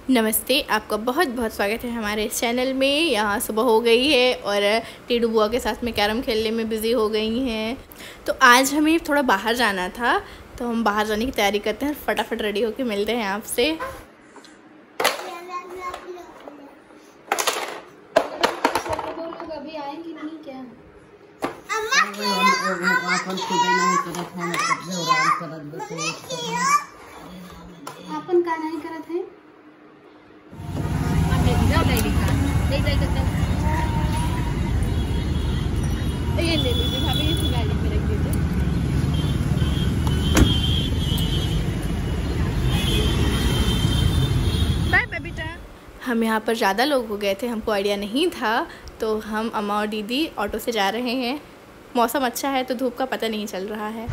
नमस्ते, आपका बहुत बहुत स्वागत है हमारे इस चैनल में। यहाँ सुबह हो गई है और टीडू बुआ के साथ में कैरम खेलने में बिज़ी हो गई हैं। तो आज हमें थोड़ा बाहर जाना था, तो हम बाहर जाने की तैयारी करते हैं। फटाफट रेडी होके मिलते हैं आपसे। अभी आएंगी नहीं क्या? अपन का नहीं करत है। ये ले लीजिए भाभी, इस गाड़ी में रख दीजिए। बाय बाय बेटा। हम यहाँ पर ज़्यादा लोग हो गए थे, हमको आइडिया नहीं था, तो हम अम्मा और दीदी ऑटो से जा रहे हैं। मौसम अच्छा है तो धूप का पता नहीं चल रहा है।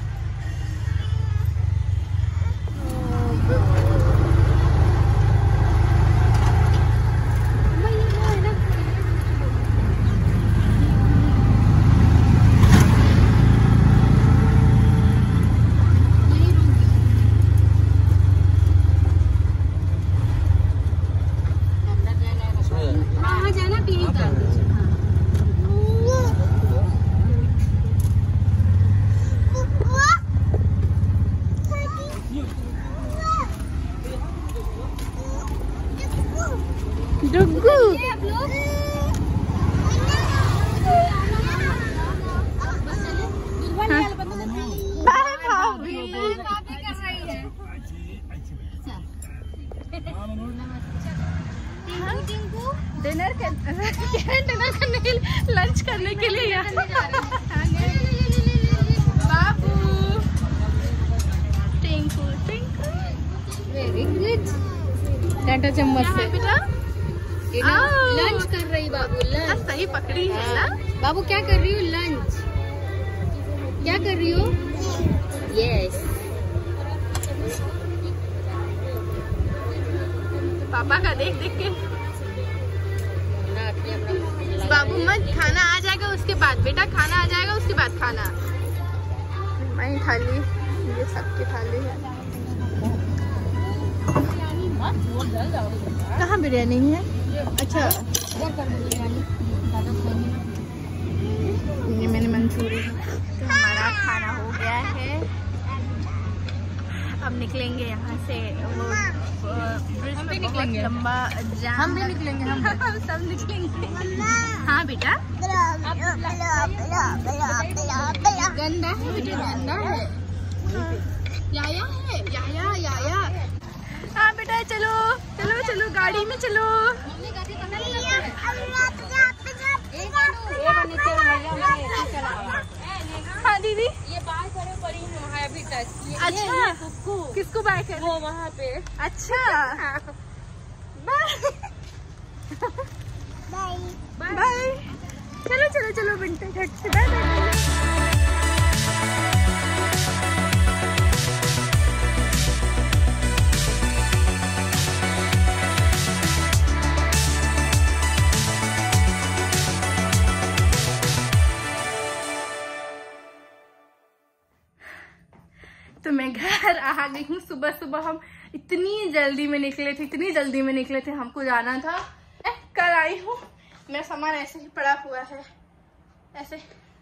डिनर करने के लिए, लंच करने के लिए यहाँ बाबू। Tinku Tinku very good. कांटा चम्मच से लंच कर रही बाबू। लंच सही पकड़ी है ना बाबू। क्या कर रही हो? लंच क्या कर रही हो? यस। पापा का देख देख के बाबू मत खाना आ जाएगा उसके बाद। बेटा खाना आ जाएगा उसके बाद खाना। मैं थाली, ये सबकी थाली है। कहाँ बिरयानी है? अच्छा ये मैंने मंचूरी। तो हमारा खाना हो गया है। अब निकलेंगे यहाँ से। वो ब्रिज पे बहुत लंबा जाम। हम भी निकलेंगे। हम सब निकलेंगे। हाँ बेटा गंदा है बेटा, गंदा है। याया है, याया याया। हाँ बेटा चलो चलो चलो, गाड़ी में चलो। हाँ दीदी, ये बाय करे पड़ी है वहाँ अभी तक। अच्छा किसको बाय कर? वो वहाँ पे। अच्छा बाय बाय। चलो चलो चलो बिंटे, झट से बाय बाय। तो मैं घर आ गई हूँ। सुबह सुबह हम इतनी जल्दी में निकले थे, हमको जाना था। कल आई हूँ मेरा सामान ऐसे ही पड़ा हुआ है, ऐसे।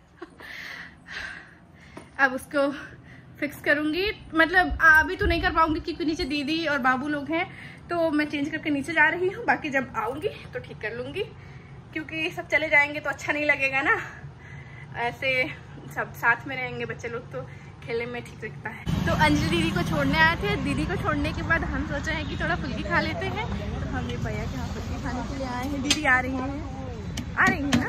अब उसको फिक्स करूँगी। मतलब अभी तो नहीं कर पाऊंगी क्योंकि नीचे दीदी और बाबू लोग हैं, तो मैं चेंज करके नीचे जा रही हूँ। बाकी जब आऊँगी तो ठीक कर लूँगी, क्योंकि सब चले जाएंगे तो अच्छा नहीं लगेगा ना। ऐसे सब साथ में रहेंगे बच्चे लोग तो खेलने में ठीक लगता है। तो अंजलि दीदी को छोड़ने आए थे। दीदी को छोड़ने के बाद हम सोचे हैं कि थोड़ा फुल्की खा लेते हैं, तो हम ये भैया के यहाँ फुल्की खाने के लिए आए हैं। दीदी आ रही हैं ना?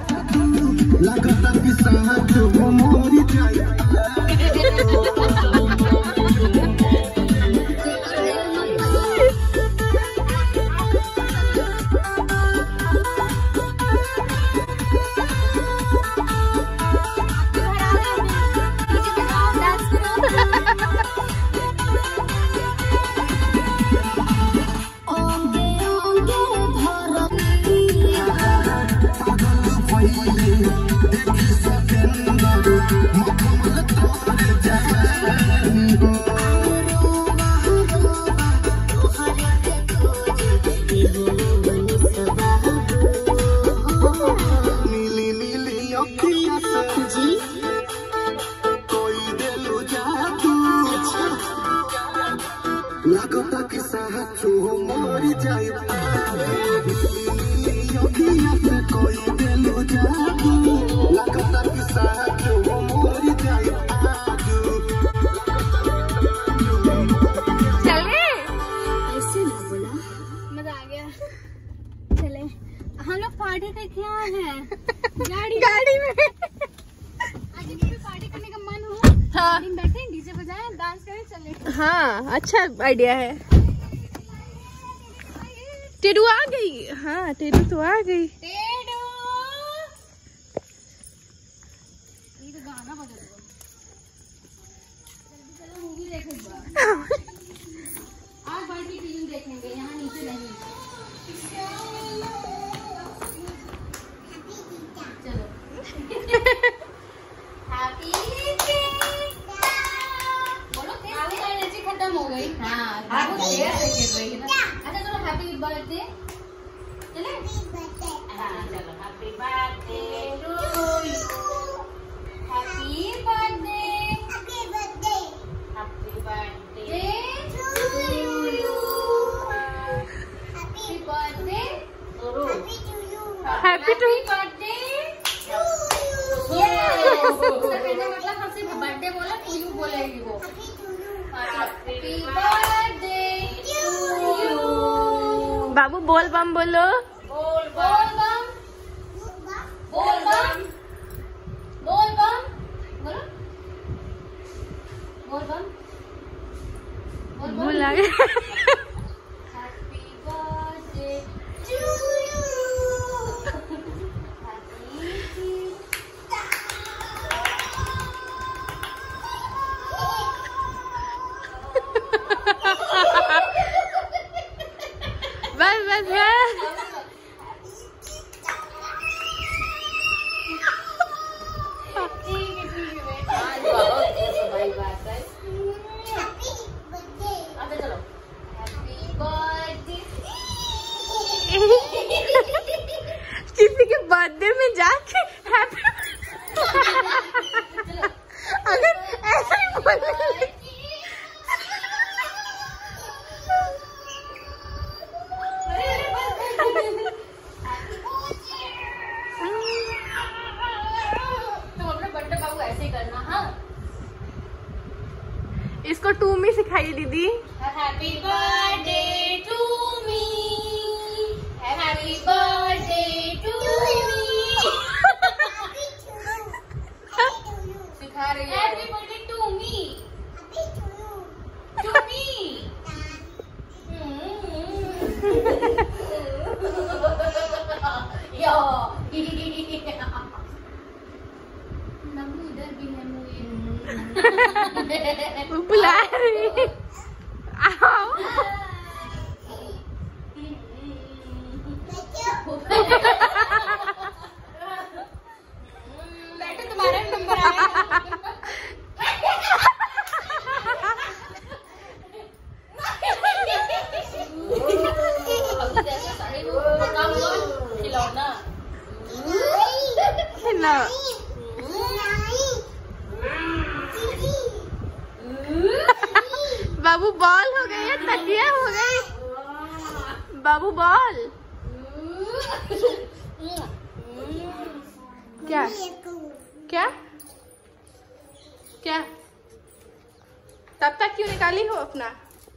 हम लोग पार्टी करके आए हैं गाड़ी में। आगे भी पार्टी करने का मन हो। हाँ बैठे डीजे बजाए डांस करें चले। हाँ अच्छा आइडिया है। टेडू आ गई। हाँ टेडू तो आ गई। ये तो गाना बजा दो। चलो मूवी देखेंगे। आज बैठ के फिल्म देखेंगे यहाँ नीचे नहीं। हैप्पी बोलो एनर्जी खत्म हो गई। हाँ अच्छा चलो हैप्पी बर्थडे चले। हाँ चलो happy birthday to you. Happy birthday happy birthday happy birthday to you. Happy birthday happy to birthday मतलब हमसे बर्थडे बोला टू यू बोलेगी वो। Happy birthday to you. बाबू बोल बम बोलो। बोल बम बोल बम बोल बम बोलो बोल बम बोल आ गया। Happy birthday to you. बस बस बस। किसी के बर्थडे में जाके हैप्पी अगर ऐसा ही बोले इसको टू मी सिखाइए दीदी। Happy birthday to me happy birthday to me सिखा रही है। Happy birthday to me to me. यो नमू इधर भी है मुझे। बुला रही। आओ। बैठो तुम्हारा नंबर आया। खिलौना बाबू बॉल हो गई है। तकिया हो गई। बाबू बॉल क्या क्या क्या तब तक क्यों निकाली हो अपना।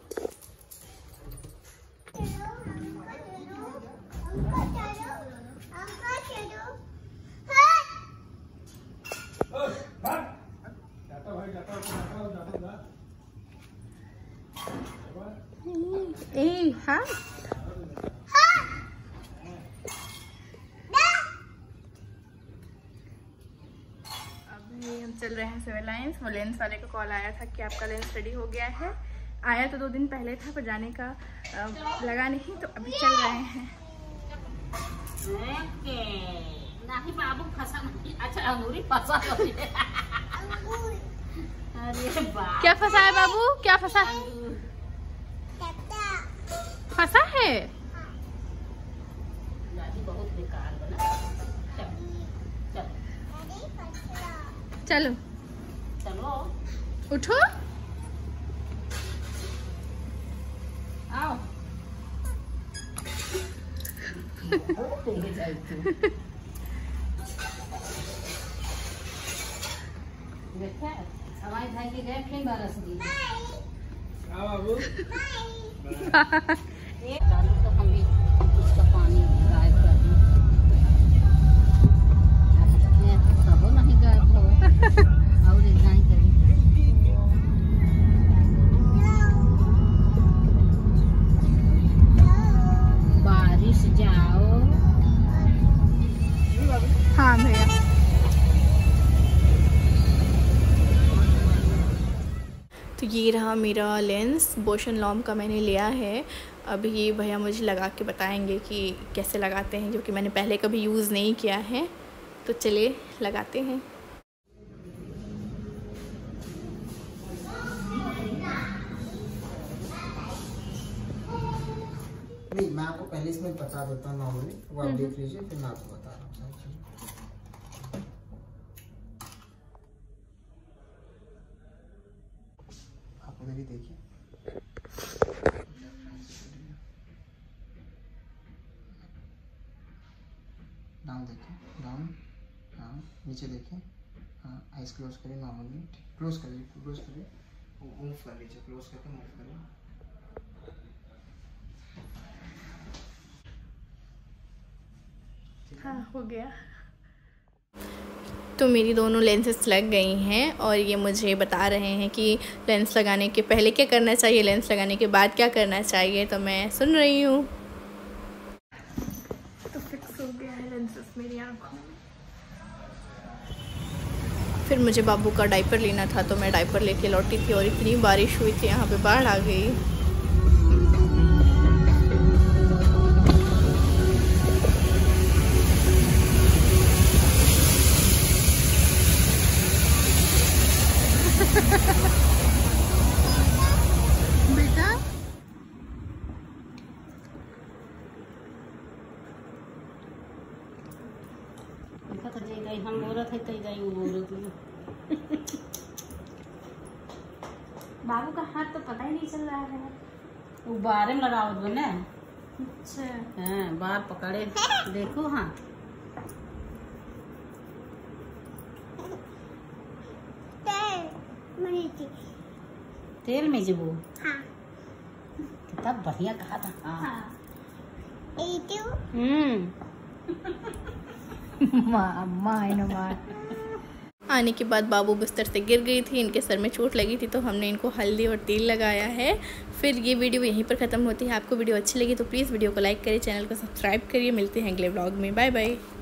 हाँ अभी हम चल रहे हैं सिविल लाइंस। वो लेंस वाले का कॉल आया था कि आपका लेंस रेडी हो गया है। आया तो 2 दिन पहले था पर जाने का लगा नहीं, तो अभी चल रहे हैं। नहीं बाबू फंसा नहीं। अच्छा अंगूरी फंसा। अरे क्या फंसा है बाबू? क्या फंसा फंसा है? बहुत बेकार बना। चलो चलो उठो। आओ हवाई भाई के गए फिर बरस दी तो हम भी उसका पानी गायब कर दें। सब नहीं गायब हो और नहीं करें। बारिश जाओ। हाँ भैया। तो ये रहा मेरा लेंस, बॉश एंड लॉम्ब का मैंने लिया है। अभी ये भैया मुझे लगा के बताएंगे कि कैसे लगाते हैं, जो कि मैंने पहले कभी यूज़ नहीं किया है। तो चलिए लगाते हैं। नहीं, मैं आपको पहले इसमें बता देता हूँ नॉर्मली, वो आप देख लीजिए, फिर मैं आपको बता रहा हूँ। आप उधर ही देखिए, डाउन देखिए, डाउन, हाँ नीचे देखिए, हाँ आइज क्लोज करिए नॉर्मली, क्लोज करिए, क्लोज करिए, मूव कर लीजिए, क्लोज करके मूव करिए। हाँ हो गया। तो मेरी दोनों लेंसेस लग गई हैं और ये मुझे बता रहे हैं कि लेंस लगाने के पहले क्या करना चाहिए, लेंस लगाने के बाद क्या करना चाहिए। तो मैं सुन रही हूँ। तो फिक्स हो गया है लेंसेस मेरी आँखों में। फिर मुझे बाबू का डायपर लेना था, तो मैं डायपर लेके लौटी थी और इतनी बारिश हुई थी, यहाँ पे बाढ़ आ गई। बेटा हम बोलत है जाई वो बोलत बाबू का हाथ तो पता ही नहीं चल रहा है। वो बारे में लगाओ दो ना। अच्छा हाँ बार पकड़े देखो। हाँ तेल में जब हाँ कितना बढ़िया कहा था। हाँ आने के बाद बाबू बिस्तर से गिर गई थी, इनके सर में चोट लगी थी, तो हमने इनको हल्दी और तेल लगाया है। फिर ये वीडियो यहीं पर ख़त्म होती है। आपको वीडियो अच्छी लगी तो प्लीज़ वीडियो को लाइक करिए, चैनल को सब्सक्राइब करिए। मिलते हैं अगले व्लॉग में। Bye bye.